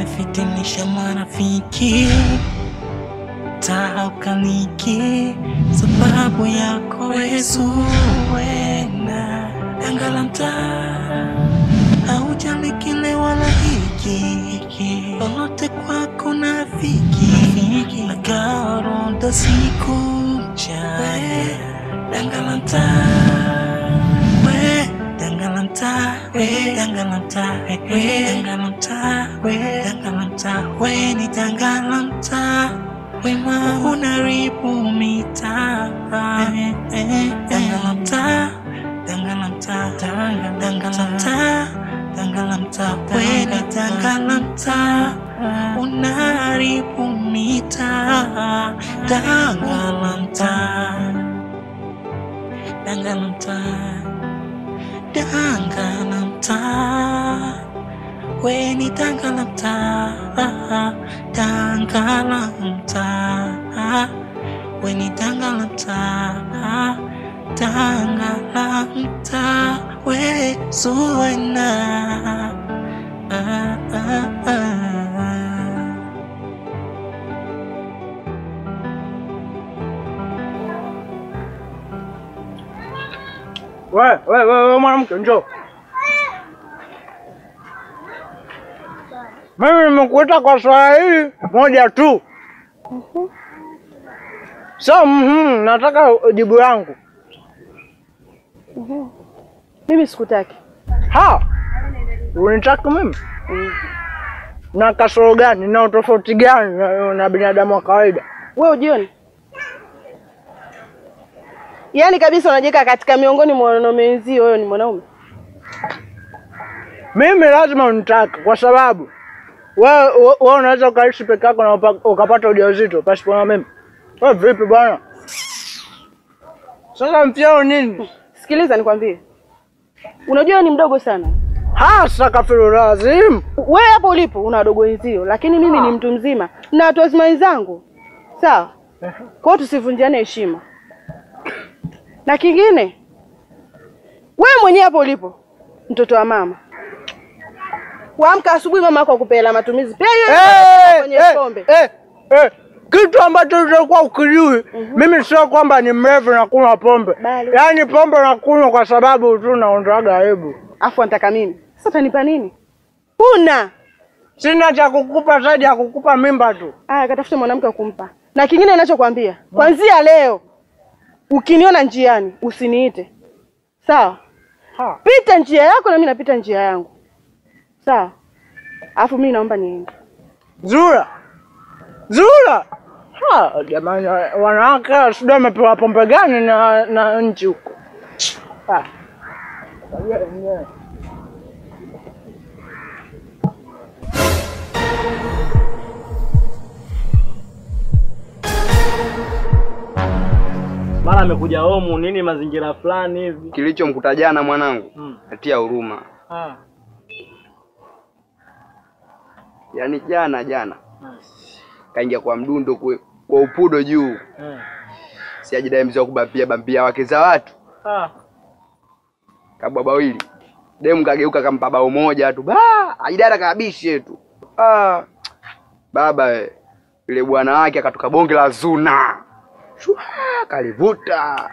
umefitinisha marafiki taukaniki sababu yako Yesu wena dangala mtaa haujali kile wala hiki lolote kwako na fiki nagaronda siku mchana dangala mtaa dangala mtaa dangala mtaa dangala mtaa dangala mtaa we ni dangala mtaa wema unaribu mitaa dangala mtaa dangala mtaa dangala mtaa dangala mtaa we ni dangala mtaa unaribu mitaa dangala mtaa dangala mtaa dangala mtaa we ni dangala mtaa dangala mtaa we ni dangala mtaa dangala mtaa we suena we mwanamke njoo. Mimi nimekuita kwa swala hili moja tu. So nataka jibu langu. Mimi sikutaki. Unitaka mimi? Na kasoro gani na utofauti gani na binadamu wa kawaida? Wewe ujioni? Yaani kabisa unajeka katika miongoni mwa wanaume wenzio wewe ni mwanaume? Mimi lazima unitaka kwa sababu wewe unaweza ukaishi peke yako na ukapata ujauzito pasipo na mimi. Wewe vipi bwana? Sasa mpiao nini? Sikiliza nikwambie. Unajua ni mdogo sana. Hasa kafiru lazim. Wewe hapo ulipo una wadogo wenzio, lakini mimi ni mtu mzima na watu wazima wenzangu. Sawa? Kwa hiyo tusivunjiane heshima. Na kingine, wewe mwenyewe hapo ulipo, mtoto wa mama. Waamka asubuhi mama yako akupela matumizi. Pia hiyo kwenye pombe. Kitu ambacho ulikuwa ukijui, mimi sio kwamba ni mrefu na kunywa pombe. Yaani pombe na kunywa kwa sababu tu naondoaga aibu. Afu anataka mimi. Sasa utanipa nini? Huna. Sina cha kukupa zaidi ya kukupa mimba tu. Katafuta mwanamke wa kumpa. Na kingine ninachokuambia, kuanzia leo ukiniona njiani usiniite. Sawa? Pita njia yako na mimi napita njia yangu. Sawa? Alafu mimi naomba niende. Zura. Jamani wanawake sio wamepewa pombe gani na nchi huko. Mara amekuja homu nini mazingira fulani hivi. Kilichomkuta jana mwanangu, natia huruma. Yaani jana. Kaingia kwa mdundo kwa upudo juu. Si ajidai mzee kubambia wake za watu. Kababa wili. Demu kageuka kampa bao moja tu. Ajidai kabishe tu. Baba yule bwana wake akatoka bonge la zuna. Kalivuta.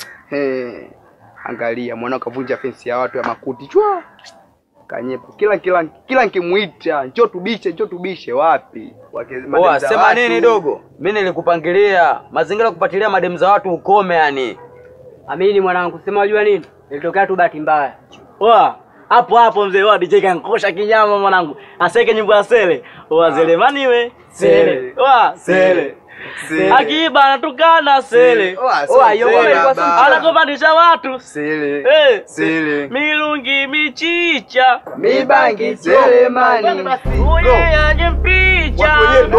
Angalia mwanao kavunja fence ya watu ya makuti. Chwa. Kanyepa kila nikimuita njoo tubishe wapi? Sema nini dogo? Mimi nilikupangilia mazingira kupatilia madem za watu ukome yani. Amini mwanangu, sema unajua nini? Nilitokea tu bahati mbaya. Hapo mzee DJ kankosha kinyama mwanangu. Aseke nyimbo ya Sele. Zelemani we. Sele. Sele. Akiba anatukana Sele. Anakopandisha watu Sele. Milungi michicha mibangi Selemani. Aje mpicha.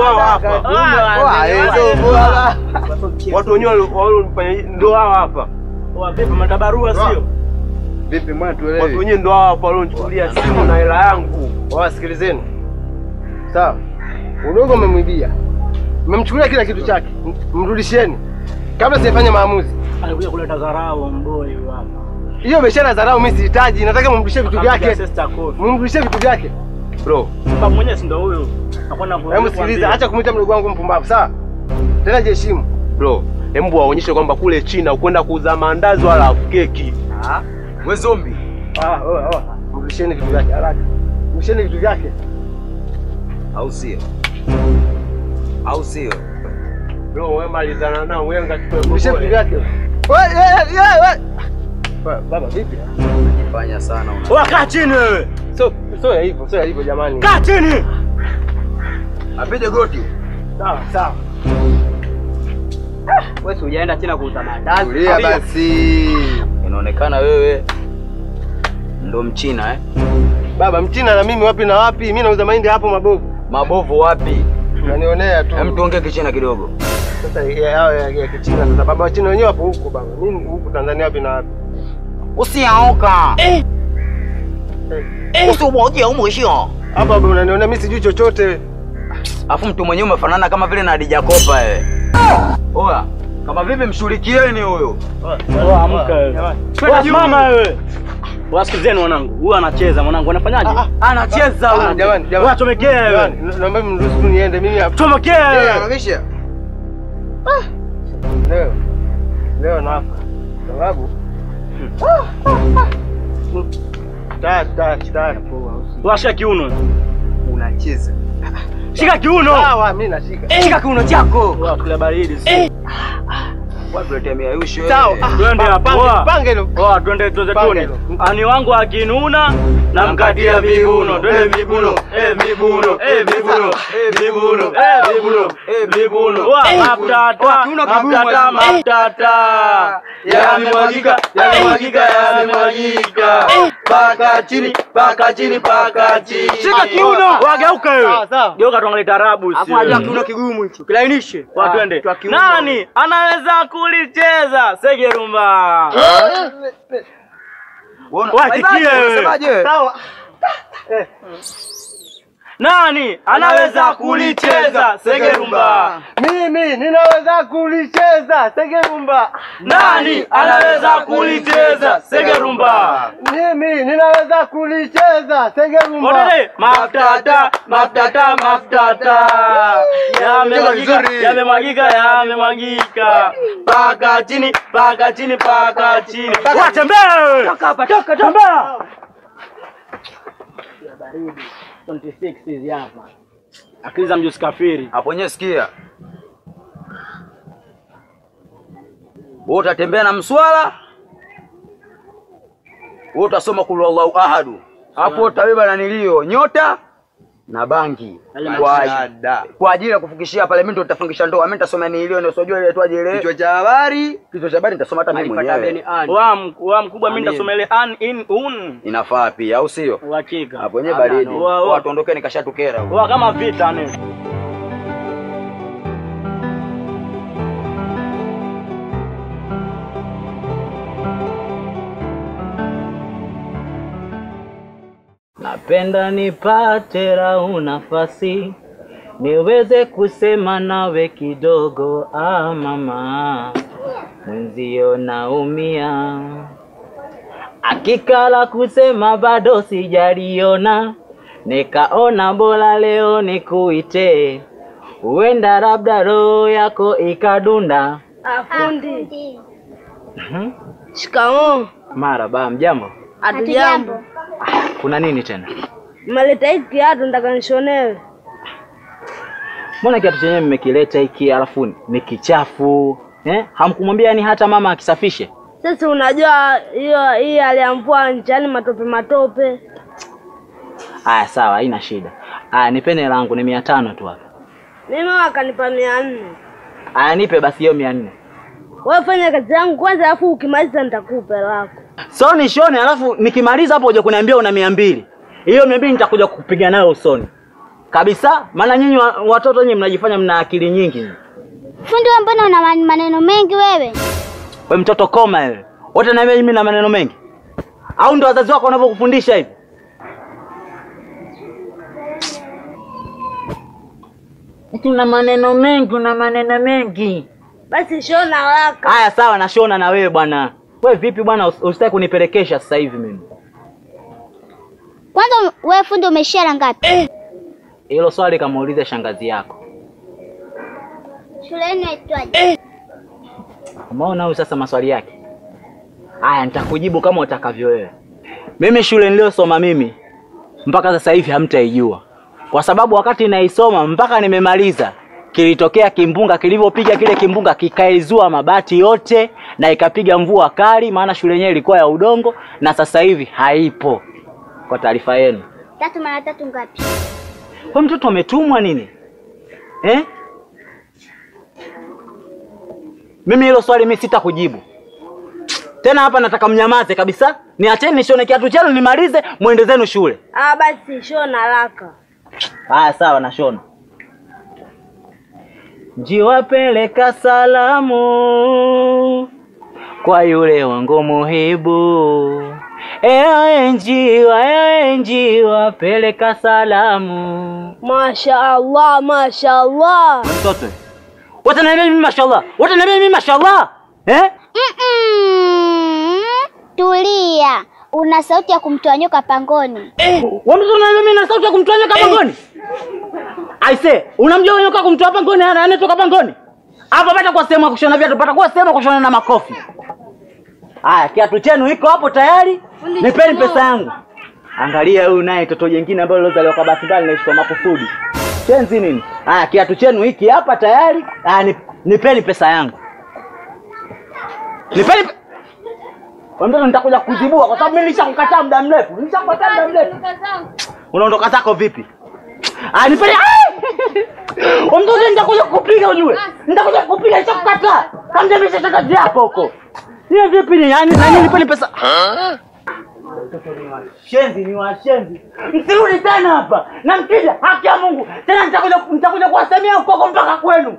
Watu wenyewe walifanya ndoa hapa. Vipi matabarua sio? Vipi mwana tuelewe. Watu wenyewe ndoa hapa walionichukulia simu na hela yangu. Wasikilizeni. Sawa. Udogo umemwibia. Mmemchukulia kila kitu chake. Mrudisheni. Kabla sijafanya maamuzi. Alikuja kuleta dharau mboi hapa. Hiyo biashara dharau mimi sihitaji. Nataka mumrudishie vitu vyake. Mumrudishie vitu vyake. Bro, Mpumbavu mwenyewe si ndio huyo. Nakwenda Hebu sikiliza, acha kumuita mdogo wangu mpumbavu, sawa? Tena jiheshimu. Bro, hebu waonyeshe kwamba kule China ukwenda kuuza maandazi wala keki. we zombi. Mrudisheni vitu vyake haraka. Mrudisheni vitu vyake. Au sio? Au sio? Bro, wewe malizana nao, wewe ngachukue. Mrudisheni vitu vyake. Baba vipi? Fanya sana una. Wewe kaa chini wewe. Sio ya hivyo jamani. Kaa chini. Apige goti. Sawa. Wewe si hujaenda China kuuza maandazi. Tulia basi. Inaonekana wewe ndo Mchina Baba Mchina na mimi wapi na wapi? Mimi nauza mahindi hapo mabovu. Mabovu wapi? Unanionea tu. Hem, tuongee Kichina kidogo. Sasa ya Kichina sasa baba wa China wenyewe hapo huko baba. Mimi huku Tanzania wapi na wapi? Usiaoka. Usiboje umwisho. Hapa baba unanionea mimi sijui chochote. Afu mtu mwenyewe umefanana kama vile na Hadija Kopa wewe. Oya, kama vipi mshughulikieni huyo. Wewe amka wewe. Mama wewe. Wasikizeni wanangu. Huyu anacheza mwanangu. Anafanyaje? Anacheza huyo. Jamani. Wewe chomekea wewe. Naomba mruhusu niende mimi hapa. Chomekea wewe. Anamisha. Leo nafa. Sababu Washa kiuno. Unacheza. Shika kiuno. Sawa, mimi nashika. Shika kiuno chako. Wewe kula baridi. Watu letea miayusho. Sawa. Twende hapa. Pange hilo. Poa, twende tuze tuni. Ani wangu akinuna na mkatia miguno. Twende miguno. Miguno. Miguno. Miguno. Miguno. Maptata. Maptata. Yamemwagika. Paka chini. Shika kiuno. Wageuka wewe. Geuka tuangalie tarabu. Hapo unajua kiuno kigumu hicho. Kilainishe. Twende. Nani anaweza kulicheza segerumba? Watikie wewe. Sawa. Nani anaweza kulicheza segerumba? Mimi ninaweza kulicheza segerumba. Nani anaweza kulicheza segerumba? Mimi ninaweza kulicheza segerumba. Odele maptata. Yamemwagika. Paka chini. Watembea wewe. Toka hapa, tembea. 26 hizi hapa. Akili za mjusi kafiri. Hapo nyewe sikia. Wewe utatembea na mswala. Wewe utasoma kul Allahu ahadu. Hapo utabeba na nilio nyota na bangi. Kwa ajili ya kufikishia pale mimi ndo nitafungisha ndoa. Mimi nitasoma nilio ndio sijui ile tuaje ile. Kichwa cha habari nitasoma hata mimi mwenyewe. Wa mkubwa mimi nitasoma ile an in un. Inafaa pia au sio? Uhakika. Hapo wenyewe baridi. Watu ondoke nikashatukera. Wa kama vita ni. Napenda nipate rau nafasi niweze kusema nawe kidogo, mama mwenzio naumia. Akikala kusema bado sijaliona, nikaona bora leo nikuite, huenda labda roho yako ikadunda. Afundi. Shikamoo. Marhaba, mjambo? Hatujambo. Kuna nini tena? Mmaleta hiki kiatu nataka nishonewe. Mbona kiatu chenyewe mmekileta hiki alafu ni kichafu? Hamkumwambia yani hata mama akisafishe? Sasa unajua hii aliamvua njiani matope. Aya sawa, haina shida. Aya nipeni langu ni 500 tu hapa. Mimi wakanipa 400. Aya nipe basi hiyo 400. Wewe fanya kazi yangu kwanza alafu ukimaliza nitakupa lako. So nishone alafu nikimaliza hapo uje kuniambia una 200. Hiyo 200 nitakuja kupiga nayo usoni. Kabisa, maana nyinyi watoto nyinyi mnajifanya mna akili nyingi. Fundi wewe mbona una maneno mengi wewe? Wewe mtoto koma wewe. Wote naambia mimi na maneno mengi. Au ndo wazazi wako wanavyokufundisha hivi? Una maneno mengi. Basi shona haraka. Haya sawa, nashona na wewe bwana. Wewe vipi bwana, usitaki kunipelekesha sasa hivi mimi? Kwanza wewe fundi umeshia la ngapi? Hilo swali kamuulize shangazi yako. Shule yenu inaitwaje? Umeona huyu sasa maswali yake? Haya, nitakujibu kama utakavyo wewe. Mimi shule niliyosoma mimi mpaka sasa hivi hamtaijua. Kwa sababu wakati naisoma mpaka nimemaliza kilitokea kimbunga, kilivyopiga kile kimbunga kikaizua mabati yote na ikapiga mvua kali, maana shule yenyewe ilikuwa ya udongo na sasa hivi haipo. Kwa taarifa yenu. 3 mara 3 ngapi? Kwa mtoto umetumwa nini? Mimi hilo swali mimi sitakujibu. Tena hapa nataka mnyamaze kabisa. Niacheni nishone kiatu chenu nimalize, muende zenu shule. Basi shona haraka. Haya sawa na shona. Njiwapeleka salamu kwa yule wangu muhibu. Ewe njiwa peleka salamu. Mashaallah, mashaallah. Mtoto. Wataniambia mimi mashaallah. Wataniambia mimi mashaallah. Tulia. Una sauti ya kumtoa nyoka pangoni. Wamtoto unaniambia mimi na sauti ya kumtoa nyoka pangoni? Aise, unamjua nyoka kumtoa pangoni anatoka pangoni? Hapa pata kwa sehemu ya kushona viatu, pata kwa sehemu ya kushona na makofi. Haya, kiatu chenu iko hapo tayari. Nipeni pesa yangu. Angalia huyu naye toto jingine ambalo lozaliwa kwa bahati mbaya linaishi kwa makusudi. Chenzi nini? Haya, kiatu chenu hiki hapa tayari. Nipeni pesa yangu. Nipeni. Kwa mtoto nitakuja kuzibua kwa sababu mimi nishakukataa muda mrefu. Unaondoka zako vipi? Nipeni. Mtoto nitakuja kukupiga ujue. Nitakuja kukupiga nishakukataa. Kama mimi sitakaje hapo huko. Ni vipi ni yani nani nipeni pesa? Ni washenzi. Msirudi tena hapa. Na mkija haki ya Mungu. Tena nitakuja kuwasemea huko mpaka kwenu.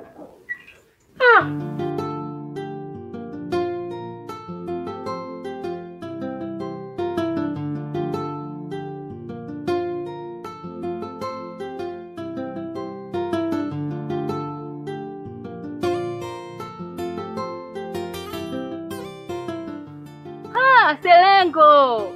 Selengo.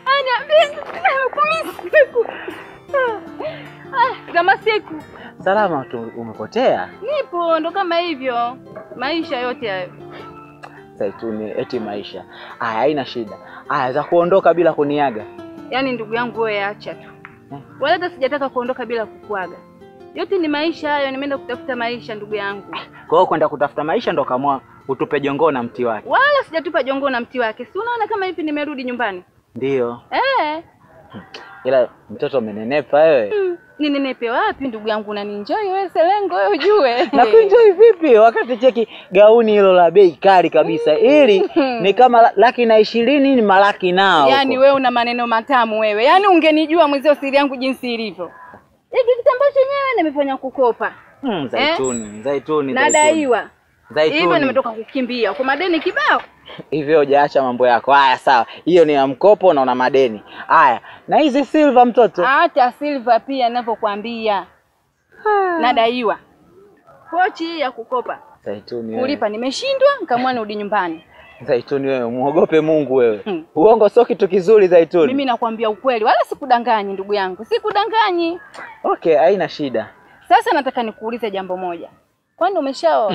Kama siku. Salama tu, umepotea? Nipo ndo kama hivyo. Maisha yote hayo. Zaituni eti maisha. Haina shida. Za kuondoka bila kuniaga. Yaani ndugu yangu wewe acha tu. Wala hata sijataka kuondoka bila kukuaga. Yote ni maisha hayo, nimeenda kutafuta maisha ndugu yangu. Kwa hiyo kwenda kutafuta maisha ndo kamua utupe jongoo na mti wake. Wala sijatupa jongoo na mti wake. Si unaona kama hivi nimerudi nyumbani? Ndio. Ila mtoto umenenepa wewe. Ninenepe wapi ndugu yangu, unanienjoy wewe Selengo wewe ujue. Na kuenjoy vipi wakati cheki gauni hilo la bei kali kabisa. Ili ni kama 120,000 ni malaki nao. Yaani wewe una maneno matamu wewe. Yaani ungenijua mwezio siri yangu jinsi ilivyo. Hivi kitambaa chenyewe nimefanya kukopa. Zaituni. Nadaiwa. Hivyo nimetoka kukimbia kwa madeni kibao. Hivyo hujaacha mambo yako. Haya sawa. Hiyo ni ya mkopo na una madeni. Haya, na hizi silver mtoto? Hata silver pia ninavyokuambia. Nadaiwa. Pochi ya kukopa. Zaituni. Kulipa nimeshindwa, nikamwa nirudi nyumbani. Zaituni wewe, muogope Mungu wewe. Uongo sio kitu kizuri Zaituni. Mimi nakwambia ukweli, wala sikudanganyi ndugu yangu. Sikudanganyi. Okay, haina shida. Sasa nataka nikuulize jambo moja. Kwani umeshaoa?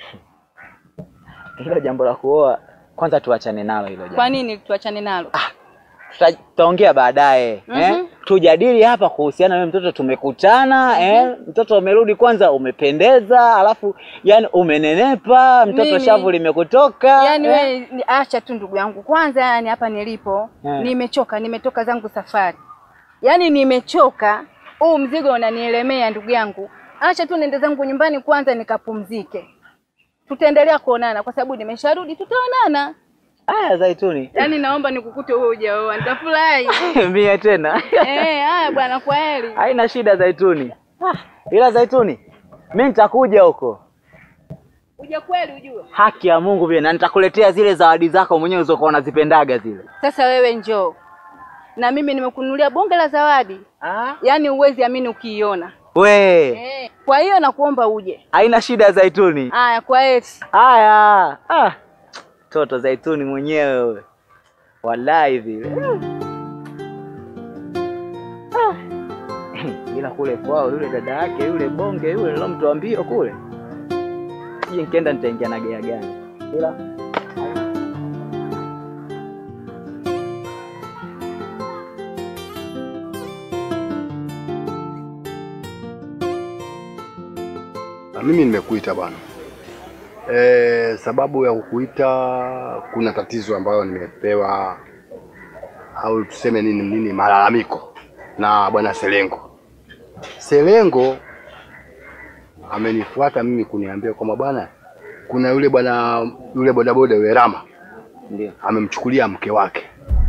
Hilo jambo la kuoa kwanza tuachane nalo hilo jambo. Kwa nini tuachane nalo? Tutaongea baadaye. Tujadili hapa kuhusiana na mtoto tumekutana, mtoto umerudi kwanza umependeza, alafu yani umenenepa, mtoto shavu limekutoka. Yani wewe acha tu ndugu yangu. Kwanza yani hapa nilipo, nimechoka, nimetoka zangu safari. Yani nimechoka, huu mzigo unanielemea ndugu yangu. Acha tu nende zangu nyumbani kwanza nikapumzike. Tutaendelea kuonana kwa sababu nimesharudi, tutaonana. Zaituni. Yaani naomba nikukute wewe hujaoa, nitafurahi. Mimi tena. Haya bwana, kwaheri. Haina shida Zaituni. Ila Zaituni, mimi nitakuja huko. Uja kweli ujue. Haki ya Mungu pia, na nitakuletea zile zawadi zako mwenyewe ulizokuwa unazipendaga zile. Sasa wewe njoo. Na mimi nimekununulia bonge la zawadi. Yaani uwezi amini ukiiona. Kwa hiyo nakuomba uje. Haina shida Zaituni. Haya, kwaheri. Haya. Toto Zaituni mwenyewe wewe. Wallahi vile. ila kule kwao yule dada yake yule bonge yule ndio mtu ambio kule. Sije nikienda nitaingia na gea gani. Ila mimi nimekuita bwana. Sababu ya kukuita, kuna tatizo ambayo nimepewa au tuseme nini malalamiko na bwana Selengo. Selengo amenifuata mimi kuniambia kwamba bwana kuna yule bodaboda yule Rama. Ndio. Amemchukulia mke wake.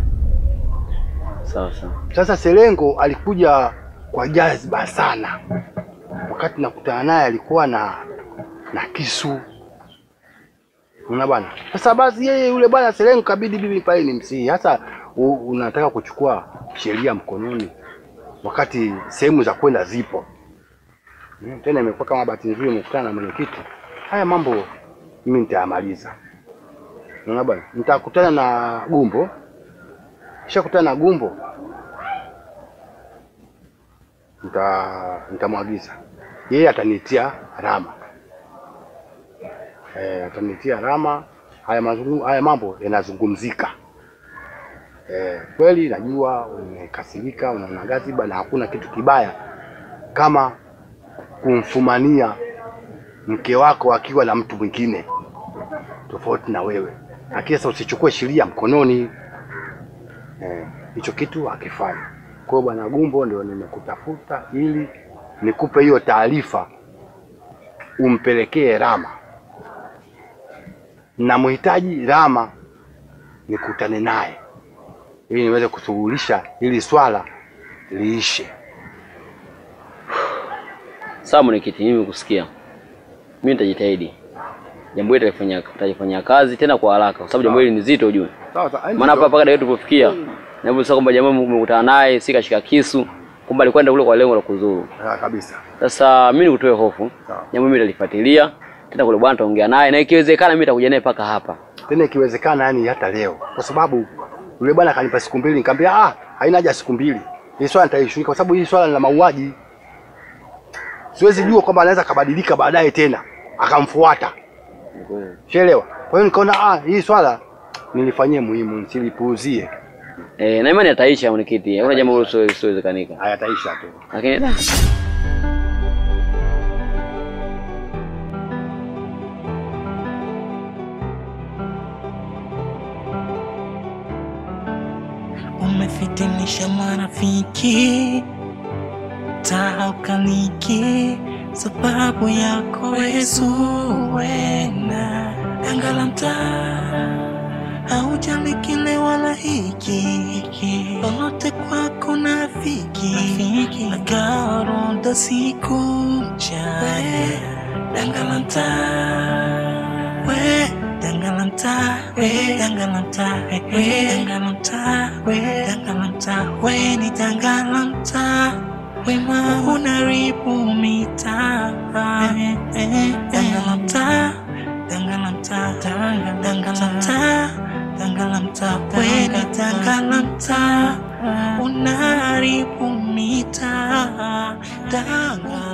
Sawa. Sasa Selengo alikuja kwa jazba sana. Wakati nakutana naye alikuwa na kisu. Unaona bwana. Sasa basi yeye yule bwana Selengo kabidi bibi pale nimsii. Sasa unataka kuchukua sheria mkononi wakati sehemu za kwenda zipo. Tena imekuwa kama bahati nzuri nimekutana na mwenyekiti. Haya mambo mimi nitayamaliza. Unaona bwana? Nitakutana na Gumbo. Kisha kutana na Gumbo. Nitamwagiza. Yeye atanitia Rama. Atanitia Rama. Haya mambo yanazungumzika. Kweli najua umekasirika, unaona gaziba na hakuna kitu kibaya kama kumfumania mke wako akiwa na mtu mwingine tofauti na wewe. Lakini sasa usichukue sheria mkononi. Hicho kitu akifanya. Kwa bwana Gumbo ndio nimekutafuta ili nikupe hiyo taarifa umpelekee Rama. Na mhitaji Rama nikutane naye ili niweze kusuluhisha ili swala liishe. Sawa mwenyekiti, mimi kusikia. Mimi nitajitahidi. Jambo hili tutalifanyia kazi tena kwa haraka kwa sababu jambo hili ni zito ujue. Sawa. Maana hapa mpaka leo tulipofikia na hivyo sasa kwamba jamaa mmekutana naye si kashika kisu, kumbe alikwenda kule kwa lengo la kuzuru. Kabisa. Sasa mimi nikutoe hofu. Jambo mimi nitalifuatilia tena kule bwana taongea naye na ikiwezekana mimi nitakuja naye paka hapa. Tena ikiwezekana yani hata leo. Kwa sababu yule bwana kanipa siku 2 nikamwambia haina haja siku 2. Hii swala nitaishughulika kwa sababu hii swala ni la mauaji. Siwezi jua kwamba anaweza kabadilika baadaye tena akamfuata. Sielewa. Kwa hiyo nikaona hii swala nilifanyie muhimu, nisilipuuzie. Na imani ataisha mwenyekiti. Hakuna jambo lisowezekanika. Hayataisha tu. Lakini umefitinisha marafiki taukaliki sababu yako wezuwena dangalanta haujali kile wala hiki lolote kwako nafiki nagaronda siku mchana dangalanta dangalanta ni dangalanta wema unaribu mita dangalanta we ni dangalanta unaribu mita dangalanta